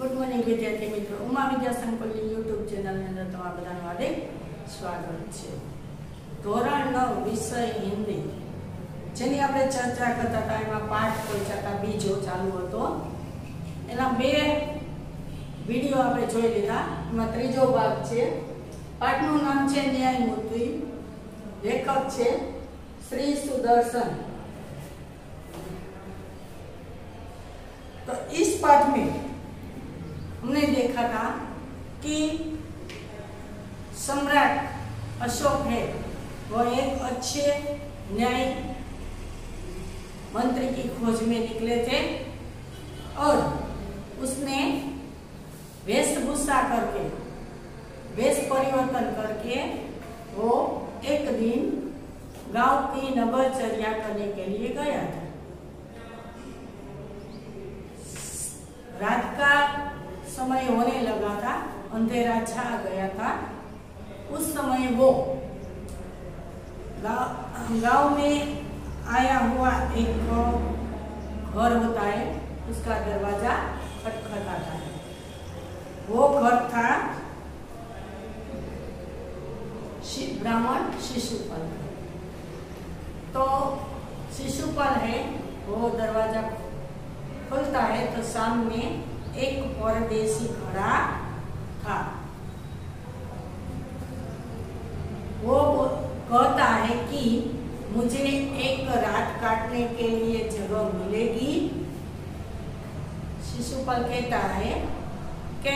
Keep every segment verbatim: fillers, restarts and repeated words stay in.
Good morning विद्यार्थी मित्रों, उमा विद्या संकुल यूट्यूब चैनल में अंदर तमाम बधाનું हार्दिक स्वागत છે। ધોરણ નવ વિષય હિન્દી જેની આપણે ચર્ચા કરતા હતા એમાં પાઠ કોઈચાતા બીજો ચાલુ હતો। એના બે વિડિયો આપણે જોઈ લીધા। એમાં ત્રીજો ભાગ છે। પાઠનું નામ છે ન્યાયમૂર્તિ, લેખક છે શ્રી સુદર્શન। तो इस पाठ में हमने देखा था कि सम्राट अशोक है वो एक अच्छे न्याय मंत्री की खोज में निकले थे और उसने वेशभूषा करके वेश परिवर्तन करके वो एक दिन गांव की नगरचर्या करने के लिए गया था। रात का समय होने लगा था, अंधेरा छा गया था। उस समय वो गांव में आया हुआ एक घर होता है, उसका दरवाजा खटखटाता है। वो घर था ब्राह्मण शिशुपाल। तो शिशुपाल है वो दरवाजा खुलता है तो सामने एक परदेशी खड़ा था। वो कहता है कि मुझे एक रात काटने के लिए जगह मिलेगी। शिशुपाल कहता है कि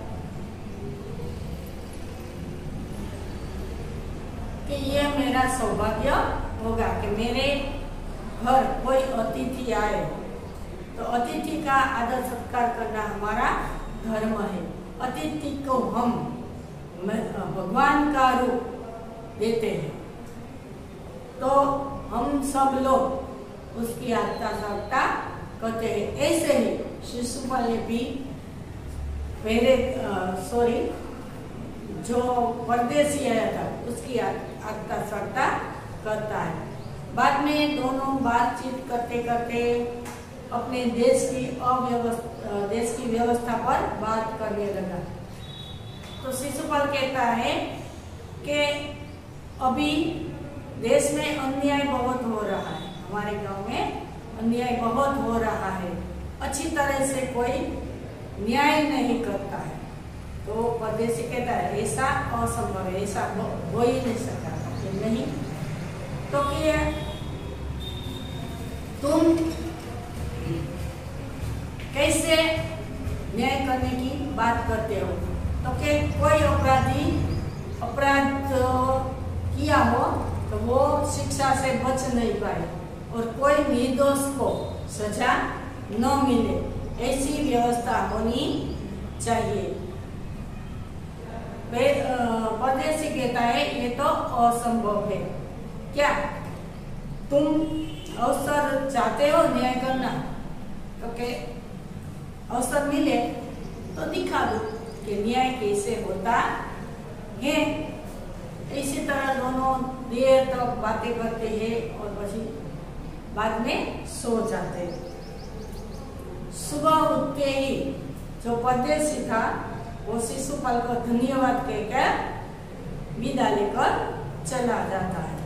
कि ये मेरा सौभाग्य होगा कि मेरे घर कोई अतिथि आए। तो अतिथि का आदर सत्कार करना हमारा धर्म है। अतिथि को हम भगवान का रूप देते हैं, तो हम सब लोग उसकी आस्था श्रद्धा करते हैं। ऐसे ही शिशुपाल ने भी पहले सॉरी जो परदेशी आया था उसकी आस्था श्रद्धा करता है। बाद में दोनों बातचीत करते करते अपने देश की अव्यवस्था देश की व्यवस्था पर बात करने लगा। तो शिशुपाल कहता है कि अभी देश में अन्याय बहुत हो रहा है, हमारे गांव में अन्याय बहुत हो रहा है, अच्छी तरह से कोई न्याय नहीं करता है। तो परदेशी कहता है ऐसा असंभव है, ऐसा हो ही नहीं सकता। नहीं तो क्या तुम कैसे न्याय करने की बात करते हो? तो कि कोई अपराधी अपराध किया हो तो वो शिक्षा से बच नहीं पाए और कोई निर्दोष को सजा न मिले, ऐसी व्यवस्था होनी चाहिए। परदेशी कहता है ये तो असंभव है। क्या तुम अवसर चाहते हो न्याय करना? तो के अवसर मिले तो दिखा दो कि न्याय कैसे होता है। इसी तरह दोनों देर तक तो बातें करते हैं और પછી बाद में सो जाते हैं। सुबह उठते ही जो परदेशी था वो शिशुपाल को धन्यवाद कहकर विदा लेकर चला जाता है।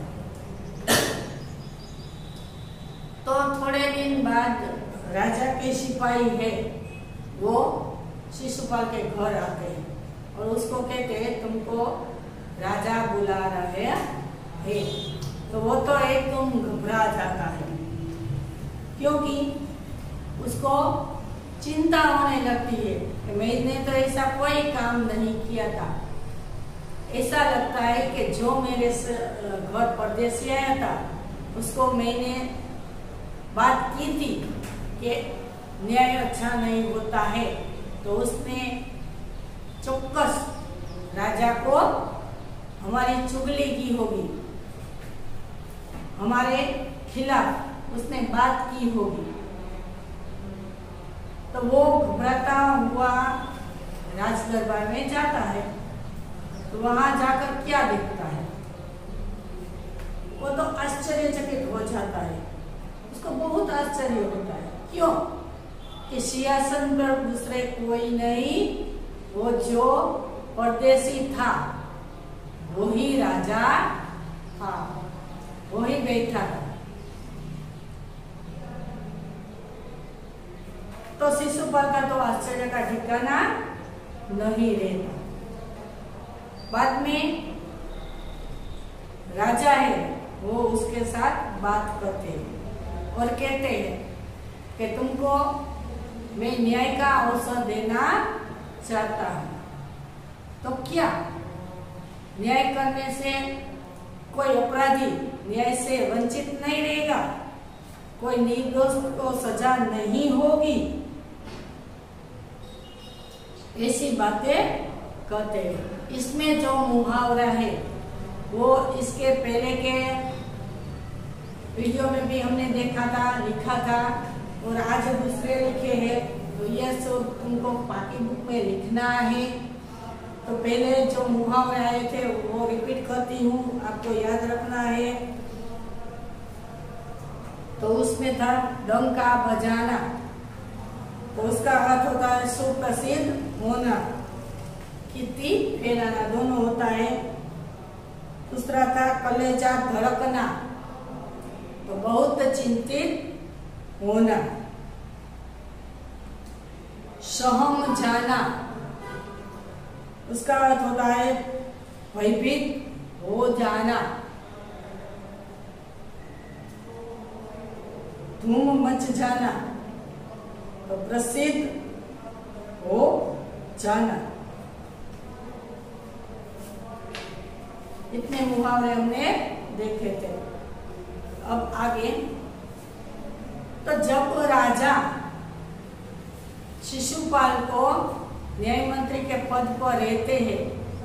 तो थोड़े दिन बाद राजा के सिपाही है वो शिशुपाल के घर आते हैं और उसको कहते हैं तुमको राजा बुला रहे हैं। तो वो तो एकदम घबरा जाता है क्योंकि उसको चिंता होने लगती है कि मैंने तो ऐसा कोई काम नहीं किया था। ऐसा लगता है कि जो मेरे घर परदेशी आया था उसको मैंने बात की थी कि न्याय अच्छा नहीं होता है, तो उसने चौक्कस राजा को हमारी चुगली की होगी, हमारे खिलाफ उसने बात की होगी। तो वो घबराता हुआ राजदरबार में जाता है। तो वहां जाकर क्या देखता है? वो तो आश्चर्यचकित हो जाता है, उसको बहुत आश्चर्य होता है। क्यों? कि सिंहासन पर दूसरे कोई नहीं, वो जो परदेसी था वो ही राजा था, वो ही बैठा था। तो शिशुपाल का तो आश्चर्य का ठिकाना नहीं रहता। बाद में राजा है वो उसके साथ बात करते हैं और कहते हैं कि तुमको मैं न्याय का अवसर देना चाहता हूं। तो क्या न्याय करने से कोई अपराधी न्याय से वंचित नहीं रहेगा? कोई निर्दोष को सजा नहीं होगी? ऐसी बातें कहते हैं। इसमें जो मुहावरा है वो इसके पहले के वीडियो में भी हमने देखा था, लिखा था, और आज दूसरे लिखे हैं। तो ये सब तुमको पाकी बुक में लिखना है। तो पहले जो मुहावरे आए थे वो रिपीट करती हूँ, आपको याद रखना है। तो उसमें था डंका बजाना, तो उसका अर्थ होता है सुप्रसिद्ध होना, कीर्ति फैलाना, दोनों होता है। दूसरा था कलेजा धड़कना, तो बहुत चिंतित होना। सहम जाना, उसका अर्थ होता है भयभीत हो जाना। धूम मच जाना, तो प्रसिद्ध हो जाना। इतने मुहावरे हमने देखे थे। अब आगे, तो जब राजा शिशुपाल को न्याय मंत्री के पद पर रहते हैं,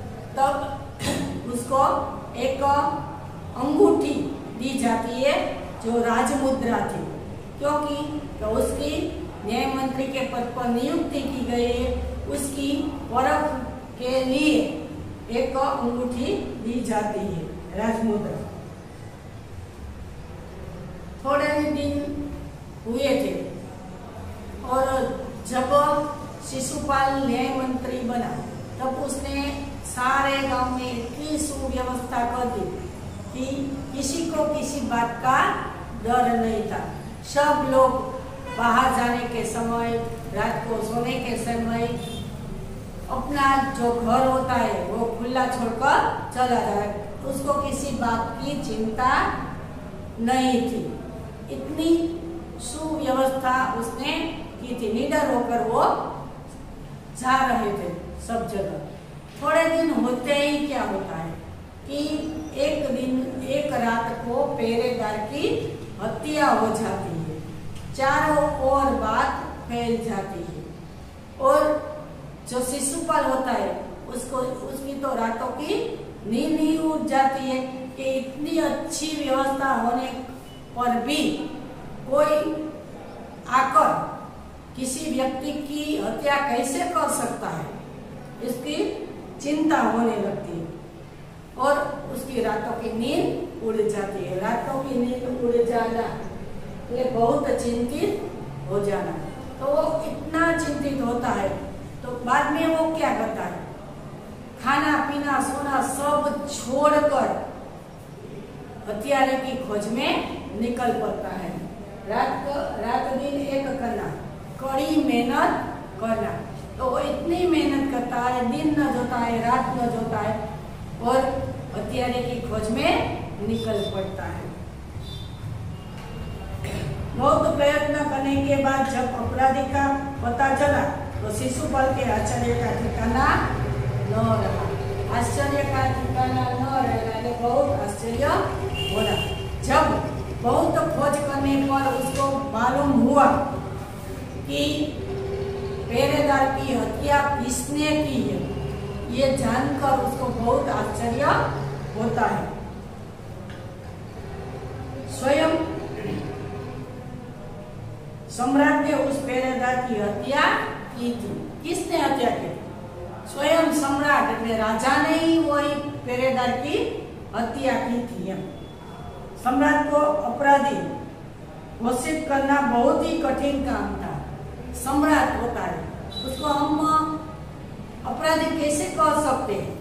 तब उसको एक अंगूठी दी जाती है जो राजमुद्रा थी, क्योंकि तो उसकी न्याय मंत्री के पद पर नियुक्ति की गई है। उसकी परख के लिए एक अंगूठी दी जाती है, राजमुद्रा। थोड़े दिन हुए थे और जब शिशुपाल न्याय मंत्री बना तब उसने सारे गांव में इतनी सुव्यवस्था कर दी कि किसी को किसी बात का डर नहीं था। सब लोग बाहर जाने के समय, रात को सोने के समय अपना जो घर होता है वो खुला छोड़कर चला जाए, उसको किसी बात की चिंता नहीं थी। इतनी सुव्यवस्था उसने की थी, निडर होकर वो जा रहे थे सब जगह। थोड़े दिन होते ही क्या होता है कि एक दिन एक रात को पहरेदार की हत्या हो जाती है, चारों ओर बात फैल जाती है, और जो शिशुपाल होता है उसको उसकी तो रातों की नींद ही उठ जाती है कि इतनी अच्छी व्यवस्था होने पर भी कोई आकर किसी व्यक्ति की हत्या कैसे कर सकता है, इसकी चिंता होने लगती है और उसकी रातों की नींद उड़ जाती है। रातों की नींद उड़ जाना ये बहुत चिंतित हो जाना। तो वो इतना चिंतित होता है तो बाद में वो क्या करता है, खाना पीना सोना सब छोड़कर हथियारे की खोज में निकल पड़ता है। रात रात दिन एक करना, कड़ी मेहनत करना। तो वो इतनी मेहनत करता है, दिन न जोता है, रात न जोता है और हथियारे की खोज में निकल पड़ता है। बहुत प्रयत्न करने के बाद जब अपराधी का पता चला तो शिशुपाल के आश्चर्य का ठिकाना न रहा। आश्चर्य का ठिकाना न रहने बहुत आश्चर्य होना। जब बहुत खोज करने पर उसको मालूम हुआ कि पहरेदार की हत्या किसने की है, ये जानकर उसको बहुत आश्चर्य होता है। स्वयं सम्राट ने उस पहरेदार की हत्या की थी। किसने हत्या की? स्वयं सम्राट ने, राजा ने ही वही पहरेदार की हत्या की थी। सम्राट को अपराधी घोषित करना बहुत ही कठिन काम था। सम्राट होता है उसको हम अपराधी कैसे कह सकते हैं?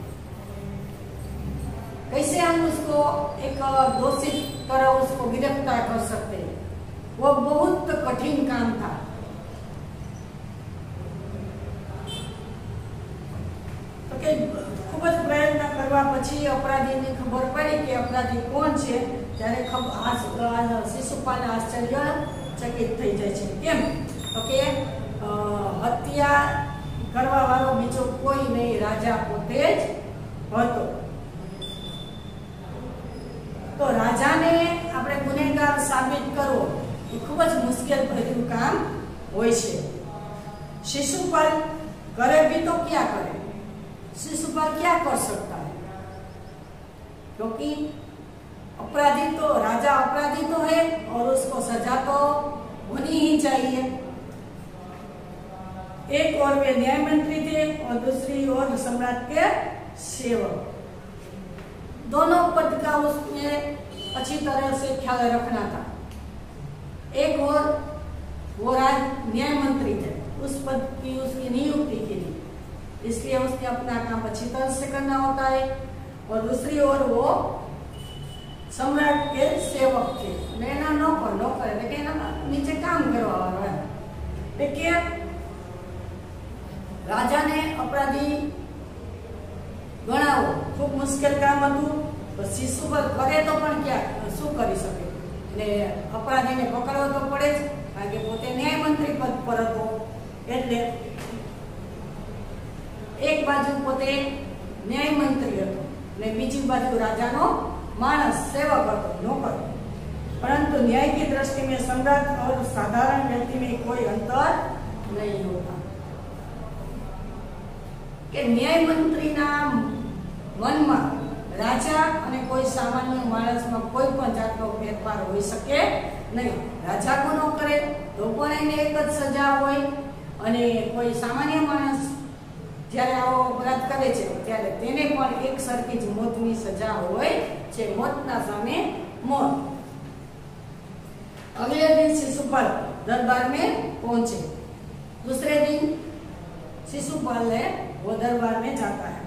कैसे हम उसको एक दोषी तरह उसको गिरफ्तार कर सकते हैं? वो बहुत कठिन काम था। तो के खूब ज प्रयत्न करवा पछी अपराधी ने खबर पड़ी कि अपराधी कोण छे त्यारे खबर शिशुपाल आश्चर्यचकित થઈ જાય છે। કેમ તો કે હત્યા કરવા વાળો બીજો કોઈ નહીં, રાજા પોતે જ હતો। તો રાજાને આપણે ગુનેગાર સાબિત કરવો એ ખૂબ જ મુશ્કેલ ભર્યું કામ હોય છે। शिशुपाल करे भी तो क्या करे? शिशुपाल क्या कर सकता है? क्योंकि अपराधी तो राजा अपराधी तो है और उसको सजा तो होनी ही चाहिए। एक और वे न्याय मंत्री थे और दूसरी ओर सम्राट के सेवक। दोनों पद का उसने अच्छी तरह से ख्याल रखना था। एक और वो राज न्याय मंत्री थे, उस पद की उसकी नियुक्ति की थी, इसलिए उसने अपना काम अच्छी तरह से करना होता है। और दूसरी ओर वो सम्राट के सेवक थे, नैना नौकर नौकर लेकिन नीचे काम करवा वाला है। देखिए राजा ने अपराधी गणावो खूब मुश्किल काम हतुं, तो शिशुपाल करे तो पण क्या શું કરી શકે? એટલે अपराधीને પકડવો તો પડે જ, કારણ કે પોતે ન્યાય મંત્રી પદ પર હતો। એટલે એક બાજુ પોતે ન્યાય મંત્રી હતો ને બીજી બાજુ રાજાનો मानस सेवक હતો, नौकर। परंतु न्याय की दृष्टि में सम्राट और साधारण व्यक्ति में कोई अंतर नहीं होता। કે ન્યાય મંત્રીના મનમાં રાજા અને કોઈ સામાન્ય માણસમાં કોઈ પણ જાતનો ફેરફાર હોઈ શકે નહીં। રાજા ગુનો કરે તો પણ એને એક જ સજા હોય અને કોઈ સામાન્ય માણસ જ્યારે આવો અપરાધ કરે છે ત્યારે તેને પણ એક સરખી જ મોતની સજા હોય છે, મોતના સામે મોત। अगले दिन शिशुपाल दरबार में पहुंचे। दूसरे दिन शिशुपाल है वो दरबार में जाता है।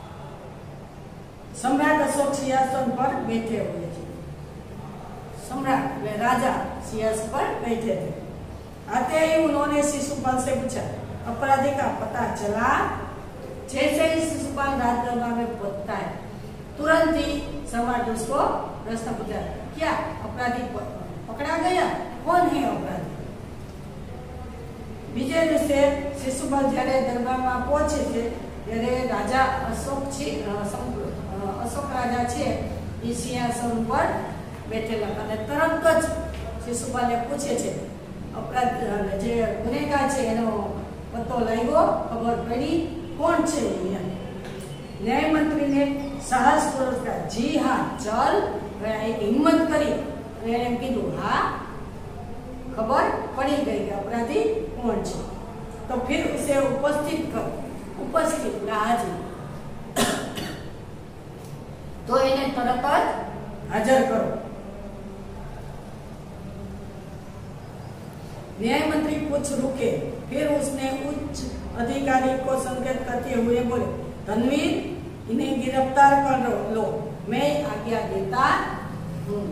सम्राट अशोक सिंहासन पर बैठे हुए थे। सम्राट राजा सिंहासन पर बैठे थे। आते ही उन्होंने शिशुपाल से पूछा, अपराधी का पता चला? जैसे ही शिशुपाल राज दरबार में पहुंचता है तुरंत ही सम्राट उसको प्रश्न पूछा, क्या अपराधी पकड़ा गया? कौन है अपराधी? बीजे दिवसे शिशुपाल જ્યારે દરબારમાં પહોંચે છે ત્યારે રાજા અશોક છે અશોક રાજા છે એ સિંહાસન પર બેઠેલા અને તરત જ શિશુપાલે પૂછે છે अपराध જે ગુનેગાર છે એનો પતો લાગ્યો, ખબર પડી કોણ છે? न्याय मंत्री ने साहस पूर्वक कहा, जी हाँ चल। एक हिम्मत करी एम कीधु हाँ खबर पड़ी गई कि अपराधी कौन है। तो फिर उसे उपस्थित कर उपस्थित हाजिर तो इन्हें तरत हाजर करो। न्याय मंत्री कुछ रुके, फिर उसने उच्च अधिकारी को संकेत करते हुए बोले, धनवीर इन्हें गिरफ्तार कर लो, मैं आज्ञा देता हूँ।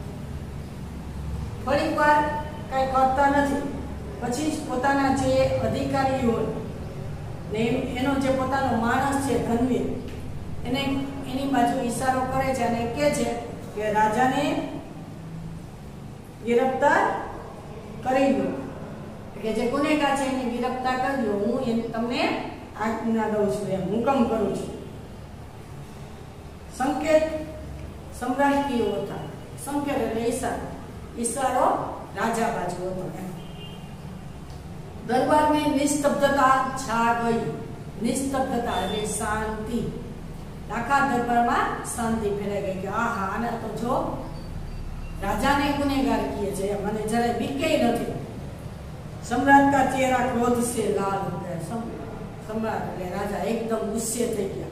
फरी बार कई करता नहीं, પછી પોતાના જે અધિકારી હોય ને એનો જે પોતાનો માણસ છે ધનવીર એને એની બાજુ ઈશારો કરે છે અને કહે છે કે રાજાને गिरफ्तार કરી લો, કે જે ગુનેગાર છે એને गिरफ्तार કરી લો, હું એને તમને આજ્ઞા દઉં છું, એમ હુકમ કરું છું। સંકેત सम्राट की ओर था। संकेत એટલે ઈશારો, ઈશારો राजा बाजू હતો। दरबार में निस्तब्धता छा गई। निस्तब्धता એટલે શાંતિ, આખા દરબારમાં શાંતિ ફેલાઈ ગઈ કે આ હા આને તો જો રાજાને ગુનેગાર કીએ છે, મને જરા બીકે નથી। सम्राट का चेहरा क्रोध से लाल हो गया। सम्राट એટલે રાજા एकदम गुस्से થઈ ગયા।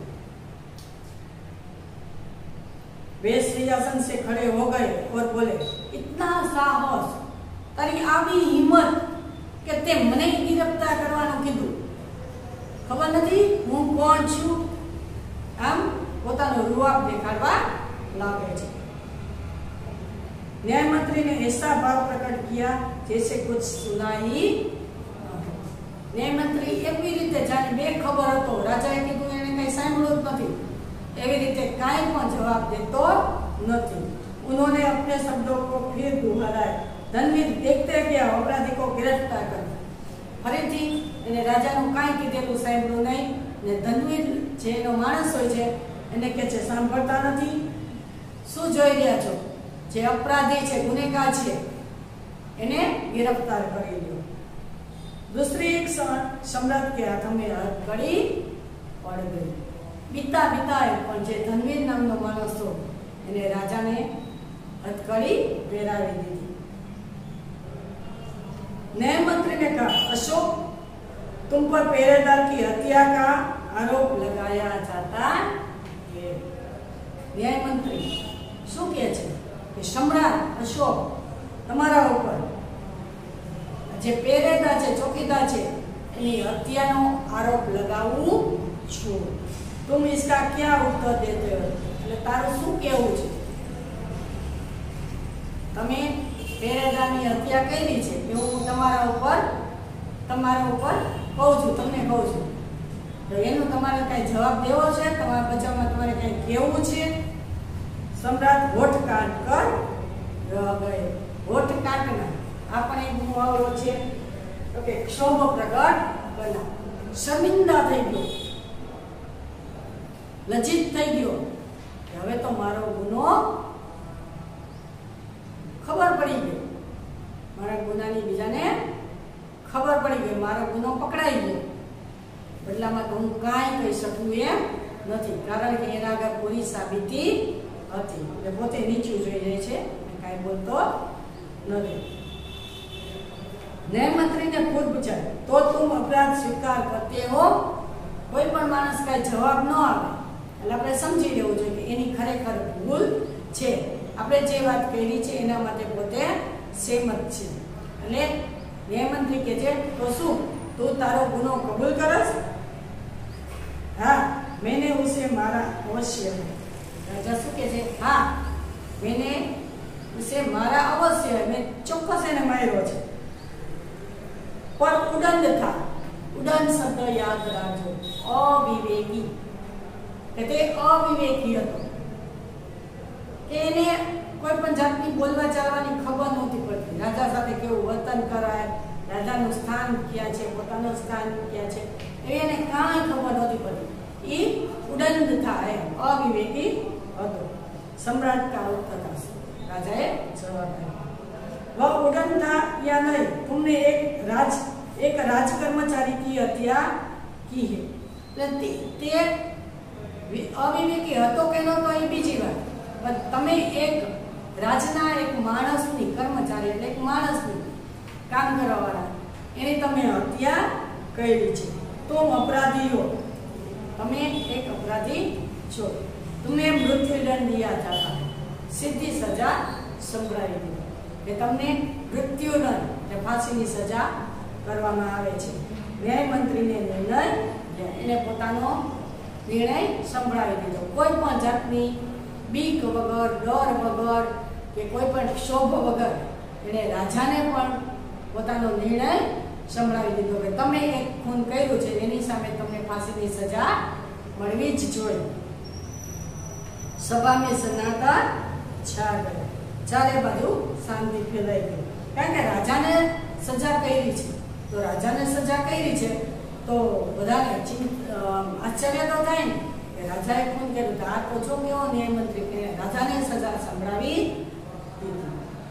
वे सिंहासन से खड़े हो गए और बोले, इतना साहस, तारी आवी हिम्मत કે તે મને गिरफ्तार કરવાનું કીધું? ખબર નથી હું કોણ છું? આમ પોતાનો રૂઆબ દેખાડવા લાગે છે। न्यायमंत्री ने ऐसा भाव प्रकट किया जैसे कुछ सुना ही। न्यायमंत्री એવી રીતે જાણે બે ખબર હતો, રાજાએ કીધું એને કઈ સાંભળ્યું જ નથી, એવી રીતે કાંઈ પણ જવાબ દેતો નથી। उन्होंने अपने शब्दों को फिर दोहराया। धनवीर देखते गया अपराधी को गिरफ्तार कर। ફરીથી એને રાજાનું કાંઈ કીધેલું સાંભળ્યું નહીં ને ધનવીર જે એનો માણસ હોય છે એને કહે છે સાંભળતા નથી, શું જોઈ રહ્યા છો? જે અપરાધી છે, ગુનેગાર છે, એને गिरफ्तार કરી લ્યો। दूसरी एक सम्राट के हाथ में हथकड़ी पड़ गई। बीता बीता પણ જે ધનવીર નામનો માણસ હતો એને રાજાને हथकड़ी પહેરાવી દીધી। न्याय मंत्री ने कहा, अशोक तुम पर पहरेदार की हत्या का आरोप लगाया जाता है। न्याय मंत्री શું કહે છે કે सम्राट अशोक તમારા ઉપર જે પહેરેદાર છે, ચોકીદાર છે, એની હત્યાનો આરોપ લગાવું છું। तुम इसका क्या उत्तर देते हो? એટલે તારું શું કહેવું છે? તમે પહેરેદારની હત્યા કરી છે એવું હું તમારા ઉપર તમારા ઉપર કહું છું, તમને કહું છું, તો એનો તમારે કઈ જવાબ દેવો છે? તમારા બચાવમાં તમારે કઈ કહેવું છે? सम्राट होठ काट कर रह गए। होठ काटना આ પણ એક મુહાવરો છે, તો કે ક્ષોભ પ્રગટ કરना, શર્મિંદા થઈ ગયો, લજ્જિત થઈ ગયો કે હવે તો મારો ગુનો ખબર પડી ગયો, મારા ગુનાની બીજાને ખબર પડી ગઈ, મારો ગુનો પકડાઈ ગયો, બદલામાં તો હું કાંઈ કહી શકું એમ નથી, કારણ કે એના આગળ પૂરી સાબિતી હતી। એટલે પોતે નીચું જોઈ જાય છે અને કાંઈ બોલતો નથી। न्याय मंत्री ने खुद पूछा, तो तुम अपराध स्वीकार करते हो? कोई पण माणस कांई जवाब न आवे એટલે આપણે સમજી લેવું જોઈએ કે એની ખરેખર ભૂલ છે, આપણે જે વાત કરી છે એના માટે પોતે સહેમત છે। એટલે ન્યાયમંત્રી કહે છે, તો શું તું તારો ગુનો કબૂલ કરસ? હા, मैंने उसे मारा अवश्य है। राजा શું કહે છે? હા, मैंने उसे मारा अवश्य है, मैं ચોક્કસ એને માર્યો છે। पर उदंड था। उदंड शब्द याद રાખજો, અવિવેકી, કે તે અવિવેકી હતો, કે એને કોઈ પણ જાતની બોલવા ચાલવાની ખબર નહોતી પડતી, રાજા સાથે કેવું વર્તન કરાય, રાજાનું સ્થાન ક્યાં છે, પોતાનું સ્થાન ક્યાં છે, એ એને કાંઈ ખબર નહોતી પડતી। એ ઉદંડ था, એ અવિવેકી હતો। सम्राट का उत्तर था, राजाए जवाब दिया, वह उदंड था या नहीं, तुमने एक राज एक राज कर्मचारी की हत्या की है। ते अविवेकी હતો કે નહોતો એ બીજી વાત, પણ તમે એક રાજના એક માણસની, કર્મચારી એટલે એક માણસની, કામ કરવાવાળા, એની તમે હત્યા કરી છે। तुम अपराधी हो, તમે એક અપરાધી છો। तुम्हें मृत्युदंड दिया जाता है, सीधी सजा સંભળાવી દીધી, કે તમને મૃત્યુદંડ એટલે ફાંસીની સજા કરવામાં આવે છે। ન્યાય મંત્રીને નિર્ણય એને પોતાનો નિર્ણય સંભળાવી દીધો, કોઈ પણ જાતની બીક વગર, ડર વગર કે કોઈ પણ ક્ષોભ વગર એને રાજાને પણ પોતાનો નિર્ણય સંભળાવી દીધો કે તમે એક ખૂન કર્યું છે, એની સામે તમને ફાંસીની સજા મળવી જ જોઈએ। સભા में सन्नाटा छा गयो, ચારે બાજુ શાંતિ ફેલાઈ ગઈ, કારણ કે રાજાને સજા કરી છે, તો રાજાને સજા કરી છે તો બધાને આશ્ચર્ય તો થાય ને કે રાજાએ ખૂન કર્યું, તો આ તો છો કેવો ન્યાય મંત્રી કે રાજાને સજા સંભળાવી દીધી।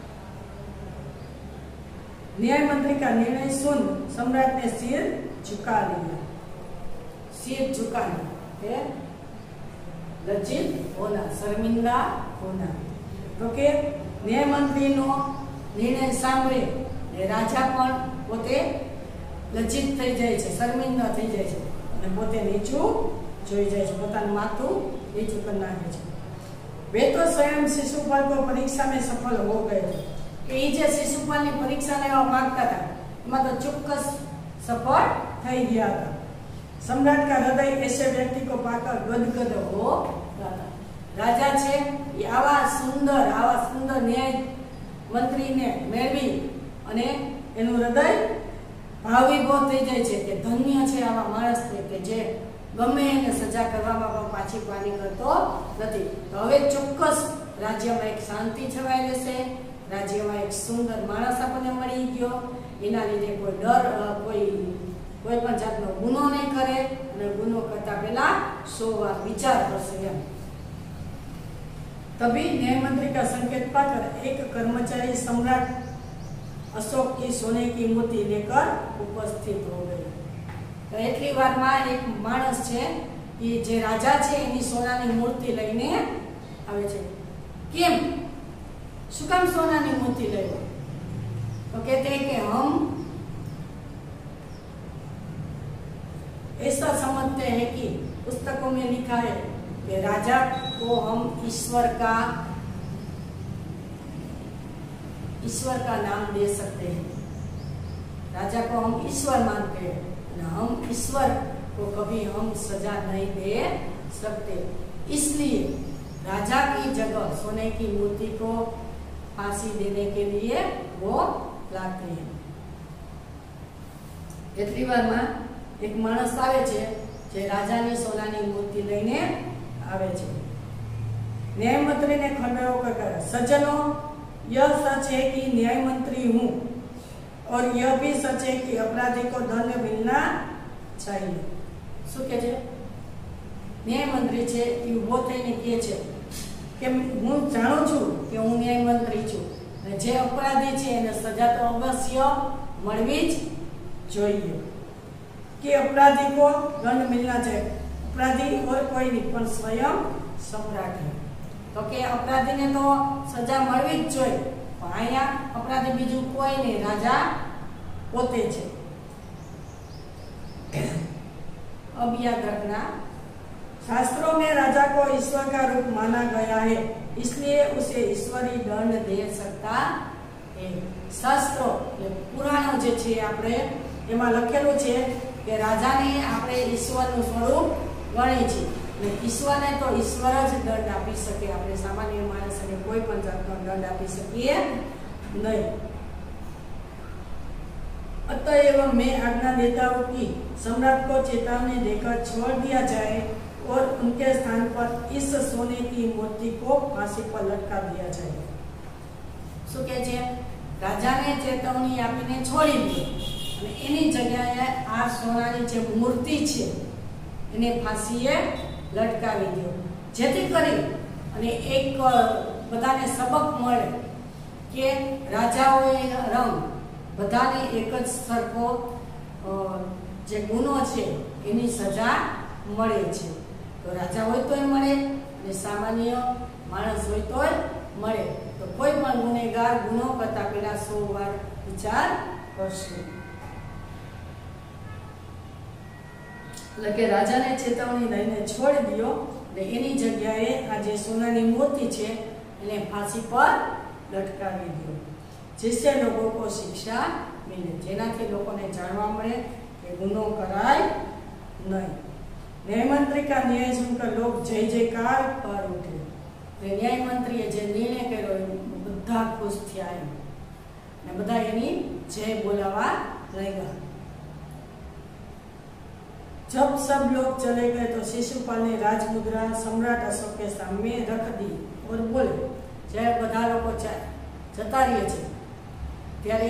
न्याय मंत्री का निर्णय सुन सम्राट ने सिर झुका लिया। सिर झुकाना है लज्जित होना, शर्मिंदा होना, तो के न्याय मंत्री नो निर्णय સાંભળે એ રાજા પણ પોતે લજ્જિત થઈ જાય છે, શર્મિંદા થઈ જાય છે અને પોતે નીચું જોઈ જાય છે, પોતાનું માથું નીચું કરી નાખે છે। वे तो स्वयं शिशुपाल को परीक्षा में सफल हो गए थे, કે એ જે શિશુપાલની પરીક્ષા લેવા માંગતા હતા एमां तो चौक्कस सफल થઈ ગયા હતા। सम्राट का हृदय ऐसे व्यक्ति को पाकर गदगद हो रहा था। राजा छे ये आवा सुंदर आवा सुंदर न्याय मंत्री ने मेळवी अने एनु हृदय भावीभूत થઈ જાય છે કે ધન્ય છે આવા માણસને કે જે ગમે એને સજા કરવામાં પણ પાછી પાની કરતો નથી। તો હવે ચોક્કસ રાજ્યમાં એક શાંતિ છવાઈ રહેશે, રાજ્યમાં એક સુંદર માણસ આપણને મળી ગયો, એના લીધે કોઈ ડર કોઈ કોઈ પણ જાતનો ગુનો નહીં કરે અને ગુનો કરતા પહેલા સો વાર વિચાર કરશે એમ। तभी न्याय मंत्री का संकेत पाकर एक कर्मचारी सम्राट अशोक की सोने की मूर्ति लेकर उपस्थित हो गए। तो એટલી વારમાં એક માણસ છે એ જે રાજા છે એની સોનાની મૂર્તિ લઈને આવે છે। કેમ શું કામ સોનાની મૂર્તિ લાવ્યો? તો કહેતે हैं कि हम ऐसा समझते हैं कि पुस्तकों में लिखा है कि राजा को हम ईश्वर का ईश्वर का नाम दे सकते हैं। राजा को हम ईश्वर मानते हैं, हम ईश्वर को कभी हम सजा नहीं दे सकते, इसलिए राजा की जगह सोने की मूर्ति को फांसी देने के लिए वो लाते हैं। એટલી વારમાં એક માણસ આવે છે જે રાજાની સોનાની મૂર્તિ લઈને આવે છે। न्याय मंत्री ने खंडन कर सज्जनों, यह सच है कि न्याय मंत्री हूँ और यह भी सच है कि अपराधी को दंड मिलना चाहिए। શું કહે છે? ન્યાય મંત્રી છે એ ઉભો થઈને કહે છે કે હું જાણું છું કે હું ન્યાય મંત્રી છું અને જે અપરાધી છે એને સજા તો અવશ્ય મળવી જ જોઈએ कि अपराधी को दंड मिलना चाहिए। अपराधी और कोई नहीं पर स्वयं सम्राट है। तो के अपराधी ने तो सजा મળવી જ જોઈએ, પણ અહીંયા अपराधी બીજું કોઈ નહીં, રાજા પોતે છે। अब याद रखना, शास्त्रों में राजा को ईश्वर का रूप माना गया है, इसलिए उसे ईश्वरी दंड दे सकता है। शास्त्रों पुराणों जे छे आपणे एमां लखेलुं छे કે રાજાને આપણે ઈશ્વરનું સ્વરૂપ ગણીએ છીએ અને ઈશ્વરને તો ઈશ્વર જ દંડ આપી શકે, આપણે સામાન્ય માણસને કોઈ પણ જાતનો દંડ આપી શકીએ નહીં। अतएव मैं आज्ञा देता हूँ कि सम्राट को चेतावनी देकर छोड़ दिया जाए और उनके स्थान पर इस सोने की मूर्ति को फांसी पर लटका दिया जाए। શું કહે છે? રાજાને ચેતવણી આપીને છોડી દે અને એની જગ્યાએ આ સોનાની જે મૂર્તિ છે એને ફાંસીએ લટકાવી દો, જેથી કરી અને એક બધાને સબક મળે કે રાજાઓએ રંગ બધાને એક જ સરખો જે ગુનો છે એની સજા મળે છે। તો રાજા હોય તોય મળે અને સામાન્ય માણસ હોય તોય મળે। તો કોઈ પણ ગુનેગાર ગુનો કરતા પહેલા સો વાર વિચાર કરશે। એટલે કે રાજાને ચેતવણી લઈને છોડી દો અને એની જગ્યાએ આ જે સોનાની મૂર્તિ છે એને ફાંસી પર લટકાવી દો, जिससे लोगों को शिक्षा मिले, જેનાથી લોકોને જાણવા મળે કે ગુનો કરાય નહીં। न्याय मंत्री का न्याय सुनकर लोग जय जयकार कर उठे। न्याय मंत्रीए जे निर्णय કર્યો બધા ખુશ થયા અને બધા એની જય બોલાવા લાગ્યા। जब सब लोग चले गए तो शिशुपाल ने राजमुद्रा सम्राट अशोक के सामने रख दी और बोले, जय બધા લોકો જતા રહીએ છે ત્યારે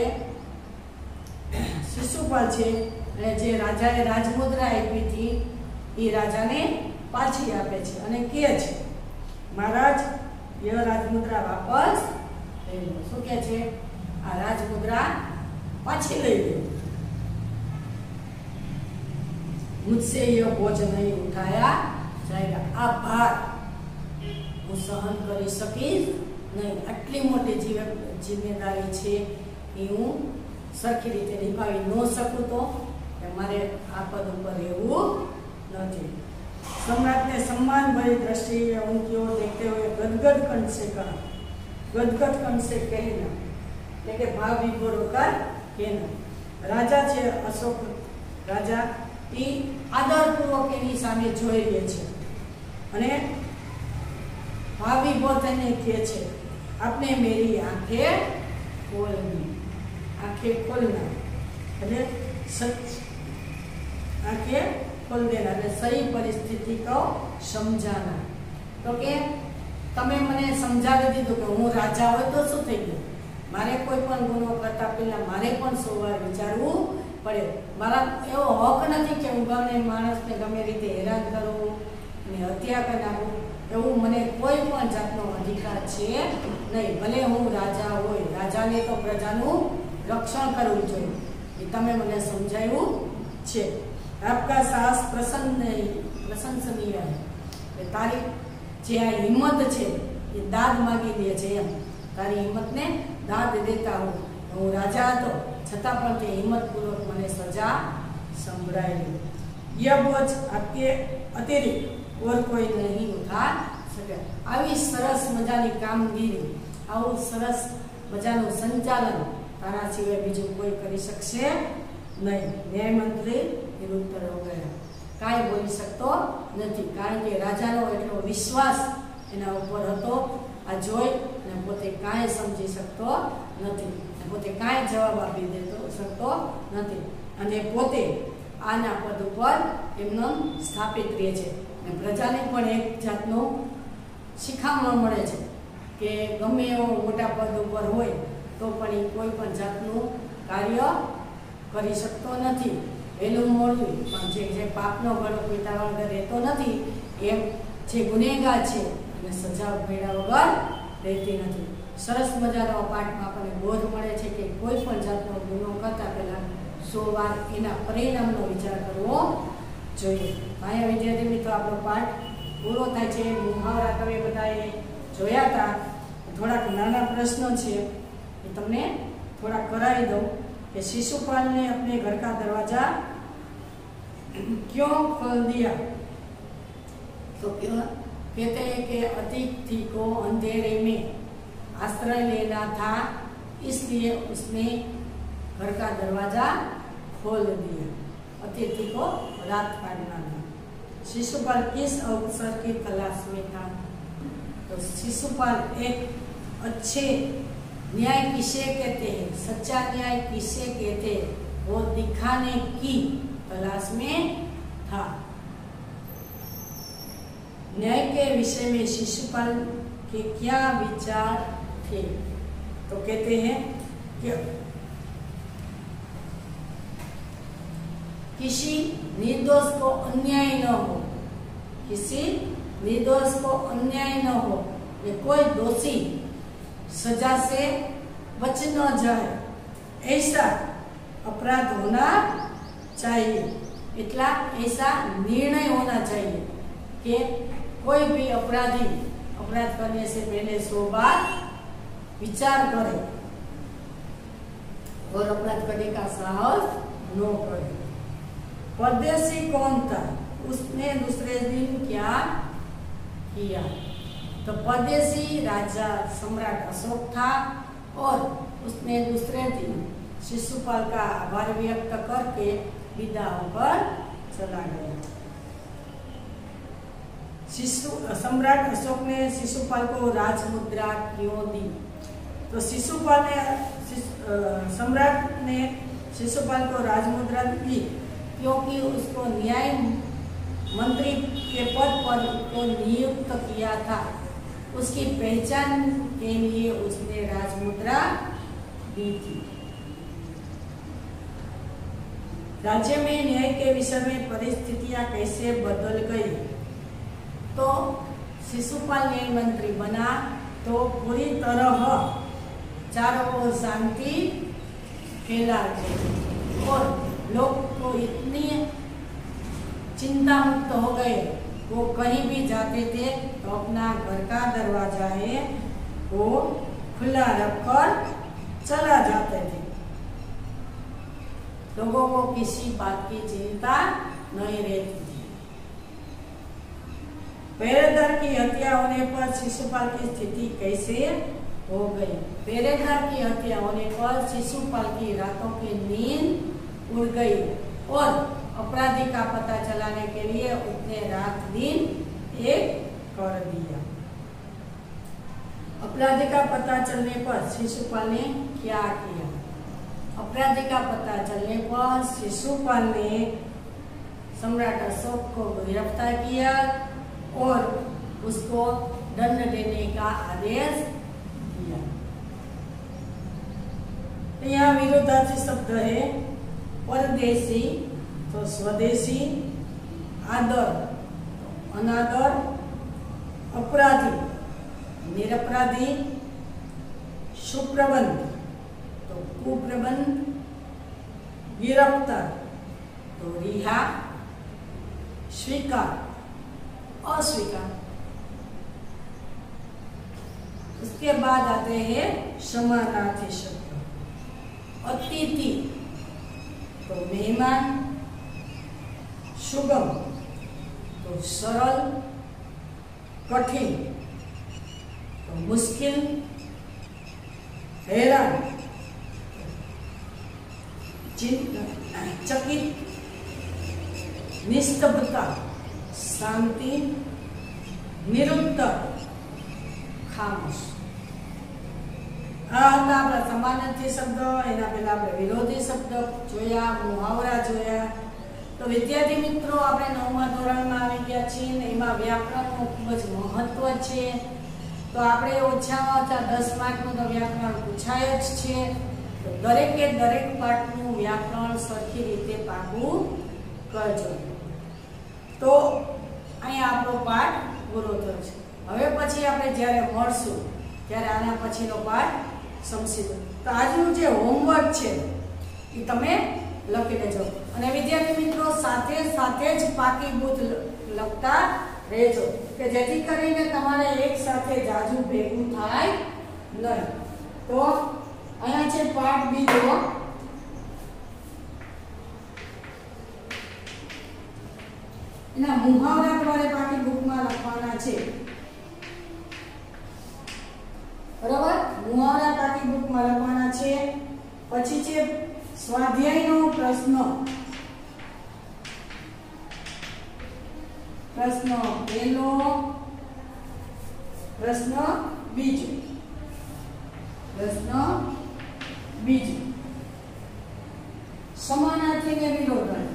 શિશુપાલ છે અને જે રાજાએ રાજમુદ્રા આપી હતી એ રાજાને પાછી આપે છે અને કહે છે, મહારાજ यह राजमुद्रा वापस લઈ લો। શું કહે છે? આ રાજમુદ્રા પાછી લઈ લો। मुझसे यह बोझ नहीं उठाया जाएगा, आ भार હું સહન કરી શકીશ નહીં, આટલી મોટી જિમ્મેદારી છે એ હું સરખી રીતે નિભાવી ન શકું તો મારે આ પદ ઉપર રહેવું નથી। सम्राट ने सम्मान भरी दृष्टि उनकी ओर देखते हुए गदगद कंठ से कहा, गदगद कंठ से कहना, लेकिन भाव विभोर होकर कहना राजा छे अशोक राजा ई आदरपूर्वक एनी सामे जोई रहे छे अने भाभी बहुत એને કહે છે आपने मेरी आंखें खोलनी आंखें खोलना अरे सच आंखें खोल देना अरे सही परिस्थिति को समझाना तो के तमे मने समझावी दीधुं के हूँ राजा होय तो शुं थई गयुं मारे कोई पण गुनो करता पहेला मारे पण सौ वार विचारवुं पड़े मारा एवो हक नथी के हूँ गमे माणसने गमे रीते हैरान करूं अने हत्या कर नाखूं एवं मने कोई पण जातनो अधिकार छे नहीं भले हूँ राजा होय राजाने तो प्रजानुं रक्षण करवुं जोईए ए तमे मने समजाव्युं छे आपका साहस प्रसन्न प्रशंसनीय है तारी जे आ हिम्मत छे ए दाद मांगी दे छे एम तारी हिम्मत ने दाद देता हूँ हूँ राजा हतो छतां पण ते हिम्मत पूर्वक मने सजा संभळायी यह बोझ आपके अतिरिक्त और कोई नहीं उठा सके આવી સરસ મજાની કામગીરી આવું સરસ મજાનું સંચાલન તારા સિવાય બીજું કોઈ કરી શકશે નહીં ન્યાયમંત્રી નિરુત્તર હો ગયા કાંઈ બોલી શકતો નથી કારણ કે રાજાનો એટલો વિશ્વાસ એના ઉપર હતો આ જોઈ અને પોતે કાંઈ સમજી શકતો નથી પોતે કાંઈ જવાબ આપી દેતો શકતો નથી અને પોતે આના પદ ઉપર એમનો સ્થાપિત રહે છે અને પ્રજાને પણ એક જાતનું શીખામણ મળે છે કે ગમે એવો મોટા પદ ઉપર હોય તો પણ એ કોઈ પણ જાતનું કાર્ય કરી શકતો નથી વહેલું મોડું પણ જે જે પાપનો ઘડો પીતા વગર રહેતો નથી એમ જે ગુનેગાર છે એને સજા ભેળા વગર રહેતી નથી સરસ મજાનો પાઠમાં આપણને બોધ મળે છે કે કોઈ પણ જાતનો ગુનો કરતા પહેલા સો વાર એના પરિણામનો વિચાર કરવો જોઈએ ભાઈ વિદ્યાર્થી મિત્રો આપણો પાઠ પૂરો થાય છે મુહાવરા તમે બધાએ જોયા હતા થોડાક નાના પ્રશ્નો છે એ તમને થોડા કરાવી દઉં कि शिशुपाल ने अपने घर का दरवाजा क्यों खोल दिया तो क्यों कहते हैं कि अतिथि को अंधेरे में आश्रय लेना था इसलिए उसने घर का दरवाजा खोल दिया अतिथि को रात काटना था शिशुपाल किस अवसर की तलाश में था तो शिशुपाल एक अच्छे न्याय किसे कहते हैं सच्चा न्याय किसे कहते हैं वो दिखाने की तलाश में था न्याय के विषय में शिशुपाल के क्या विचार थे तो कहते हैं कि किसी निर्दोष को अन्याय न हो किसी निर्दोष को अन्याय न हो ये कोई दोषी सजा से बच न जाए ऐसा अपराध होना चाहिए इतना ऐसा निर्णय होना चाहिए कि कोई भी अपराधी अपराध करने से पहले सौ बार विचार करे और अपराध करने का साहस न करे परदेशी कौन था उसने दूसरे दिन क्या किया तो परदेशी राजा सम्राट अशोक था और उसने दूसरे दिन शिशुपाल का आभार व्यक्त करके विदा होकर चला गया शिशु सम्राट अशोक ने शिशुपाल को राजमुद्रा क्यों दी तो शिशुपाल ने सम्राट ने शिशुपाल को राजमुद्रा दी क्योंकि उसको न्याय मंत्री के पद पर को नियुक्त किया था उसकी पहचान के लिए उसने राजमुद्रा दी थी राज्य में न्याय के विषय में परिस्थितियां कैसे बदल गई तो शिशुपाल न्याय मंत्री बना तो पूरी तरह चारों ओर शांति फैला गई और लोग को इतनी चिंता मुक्त हो गए वो कहीं भी जाते थे तो अपना घर का दरवाजा है वो खुला रखकर चला जाते थे लोगों को किसी बात की चिंता नहीं रहती थी पहरेदार की हत्या होने पर शिशुपाल की स्थिति कैसे हो गई पहरेदार की हत्या होने पर शिशुपाल की रातों की नींद उड़ गई और अपराधी का पता चलाने के लिए उसने रात दिन एक कर दिया। अपराधी का पता चलने पर शिशुपाल ने क्या किया? अपराधी का पता चलने पर शिशुपाल ने सम्राट अशोक को गिरफ्तार किया और उसको दंड देने का आदेश दिया। यहाँ विरोधार्थी शब्द है परदेशी तो स्वदेशी, आदर तो अनादर, अपराधी निरपराधी, सुप्रबंध तो कुप्रबंध, गिरफ्तार तो रिहा, स्वीकार अस्वीकार। उसके बाद आते हैं समानार्थी शब्द। अतिथि तो मेहमान, सुगम तो सरल, कठिन तो मुश्किल, हैरान चकित, निस्तब्धता शांति, निरुत्तर खामोश। आ હતા આપણા સમાનાર્થી શબ્દ। એના પહેલા આપણે વિરોધી શબ્દ જોયા, મુહાવરા જોયા। તો વિદ્યાર્થી મિત્રો આપણે નવમા ધોરણમાં આવી ગયા છીએ ને એમાં વ્યાકરણનું ખૂબ જ મહત્વ છે। તો આપણે ઓછામાં ઓછા દસ માર્કનું તો વ્યાકરણ પૂછાય જ છે। તો દરેકે દરેક પાઠનું વ્યાકરણ સરખી રીતે પાકું કરજો। તો અહીંયા આપણો પાઠ પૂરો થયો છે। હવે પછી આપણે જ્યારે મળશું ત્યારે આના પછીનો પાઠ સમજીશું। તો આજનું જે હોમવર્ક છે એ તમે લખી લેજો અને વિદ્યાર્થી મિત્રો સાથે સાથે જ પાકી બુદ્ધ લખતા રહેજો કે જેથી કરીને તમારે એક સાથે જાજુ ભેગું થાય નહીં। તો અહીંયા છે પાઠ બીજો। એના મુહાવરા તમારે પાકી બુકમાં લખવાના છે, બરાબર। મુહાવરા પાકી બુકમાં લખવાના છે। પછી છે સ્વાધ્યાયનો પ્રશ્ન। પ્રશ્ન પહેલો, પ્રશ્ન બીજો, પ્રશ્ન બીજો, સમાનાર્થી ને વિરોધાર્થી।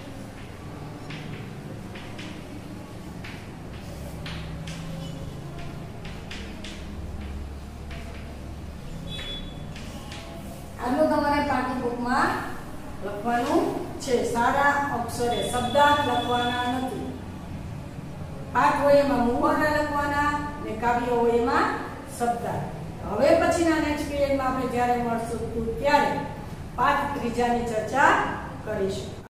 આનો તમારે પાકી બુકમાં લખવાનું છે। સારા અક્ષરે શબ્દાર્થ લખવાના નથી। પાઠ હોય એમાં મુહાવરા લખવાના ને કાવ્ય હોય એમાં શબ્દાર્થ। હવે પછીના નેક્સ્ટ પીરિયડમાં આપણે જ્યારે મળશું ત્યારે પાઠ ત્રીજાની ચર્ચા કરીશું।